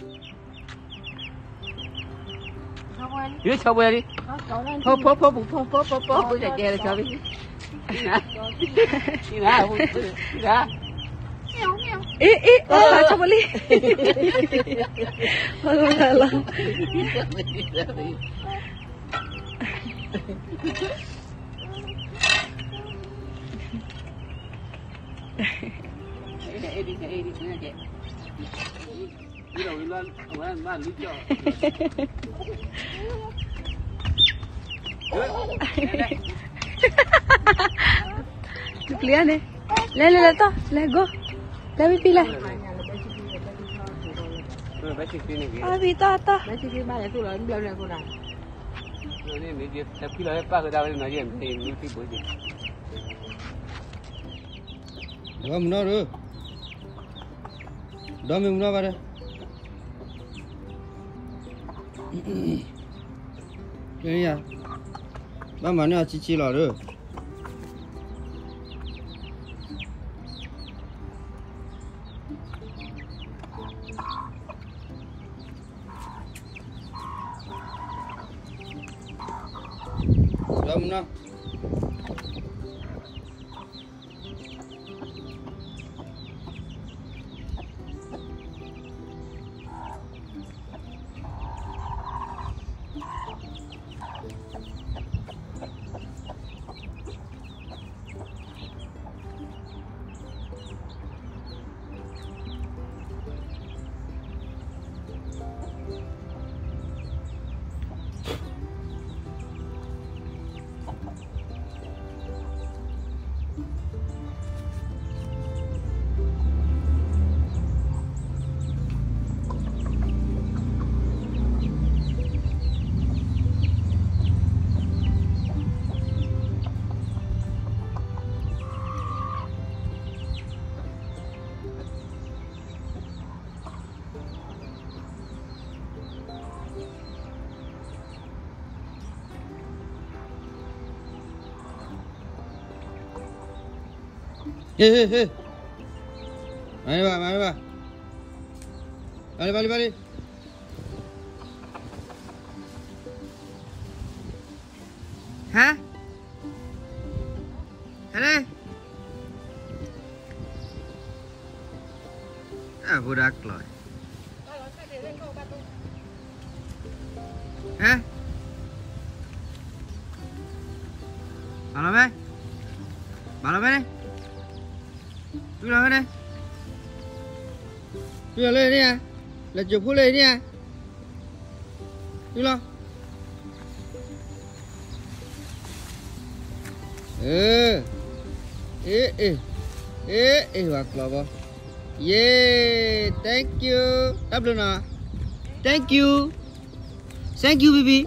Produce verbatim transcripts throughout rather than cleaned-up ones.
Dưới sâu bơi đi. Phốp phốp phốp phốp phốp phốp phốp bơi chạy chè là cho đi. Đi ra, đi ra. Ý ý, ờ cho bơi đi. Thôi là lo. Đi đi đi đi đi. Đi đâu đi lên, ông ăn lý cho. Chụp liền đi. Lên lên lên to, lên go. Lên đi lên. À vì to to. Rồi nên đi đi, tập khi là ba cái đào này nói gì thì mình phải bồi gì. Đó mình nói rồi. Đó mình nói vào đây. Đây à. Ba mà nó chi chi lỏ rồi. Đó mình nói. Hei hei hei. Mari pak, mari pak. Balik balik balik. Hả? Hả đây? À vô đắc rồi. Hả? Bảo làm đây. Bảo làm đây. Chú làm đây. Chú làm lên đi à? Là chụp phút lên đi à? Chú lo. Ừ. Ê ê. Ê ê hoặc là bao. Yeah, thank you. Đáp luôn à? Thank you. Thank you baby.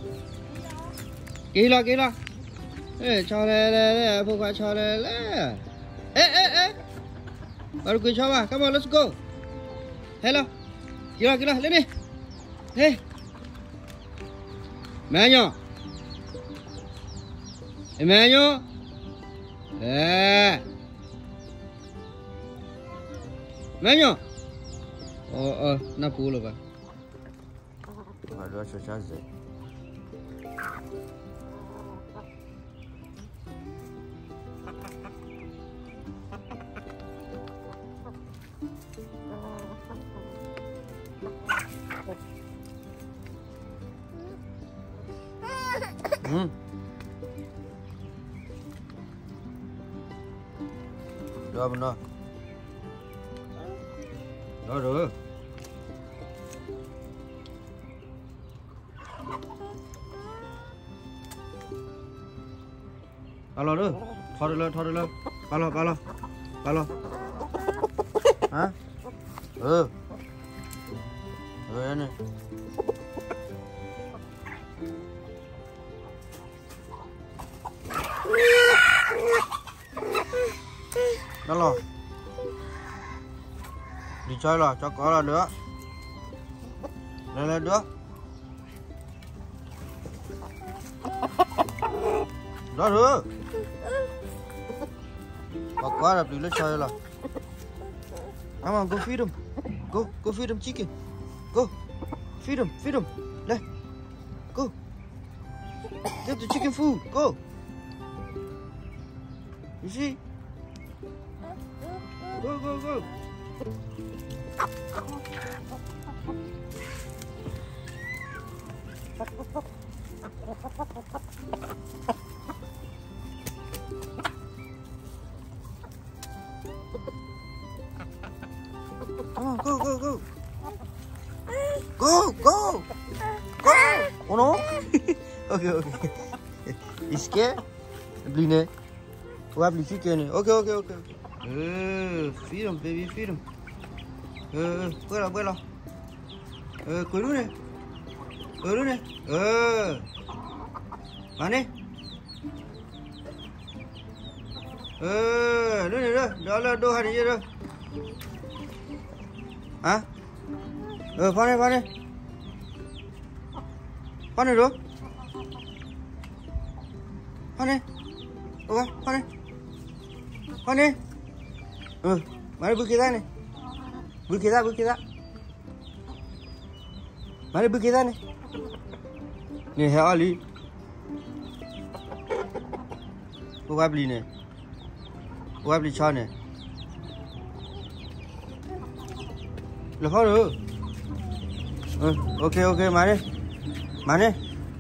Kỹ lo kỹ lo. Ê cho đây đây đây, phụ khoa cho đây đây. Ê ê ê. Baru gue coba, come on, let's go. Hello, kira kira, lên đi. Hey, mẹ nhо, mẹ nho, ê, mẹ nho. Ờ ờ, nó phù rồi bà. Bà đưa cho cha gì? Ừ. Rồi mình rồi. Rồi rồi. Alo nữa. Thôi đi lên, thôi đi lên. Alo, alo. Alo. Hả? Ừ. Rồi anh ơi. Đó rồi. Đi chơi rồi, cho có là nữa. Lên lên nữa. Đó nữa. Bà quá là đi lên chơi rồi. Come on, go feed them. Go, go feed them chicken. Go. Feed him. Feed him. Đây. Go. Give the chicken food. Go. You see? Go, go, go. Come on, go, go, go. Go, go. Go. Oh no. Okay, okay. You scared? Beli ni. Wah, beli chicken ni. Okay, okay, okay. Uh, feed him, baby, feed him. Uh, bơi nào, bơi nào. Uh, cuối luôn này. Cuối luôn này. Uh. Mà đi. Uh, luôn này đó. Đó là đồ hành gì đó. Hả? Ờ, uh, phan đi, phan đi. Phan đi được. Phan đi. Ok, phan đi. Phan đi. Ừ, mari beli kita nih. Beli kita, beli kita. Mari beli kita nih. Nih, hai Ali. Cô gái beli này. Cô gái beli cho này. Là khó được. Ừ, ok, ok, mà đi. Mà đi.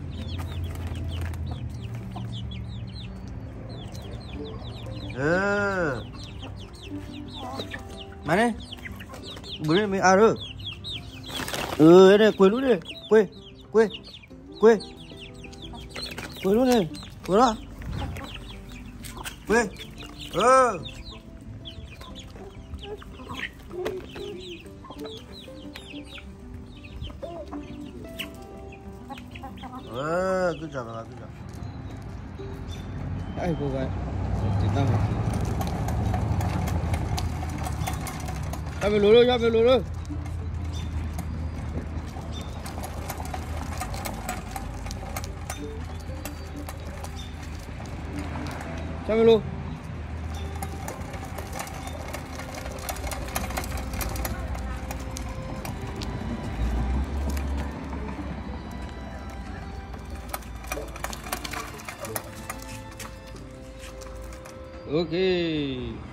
Ừ. Mà này, bữa nay mình à rồi. Ừ, đây quên luôn đi, quên, quên, quên, quên luôn đi, quên đó, quên, ừ. Ừ, cứ chào bà, cứ chào. Ai cô gái, chị ta mà. Cho về lùi cho về lùi luôn. Cho về lùi. Ok.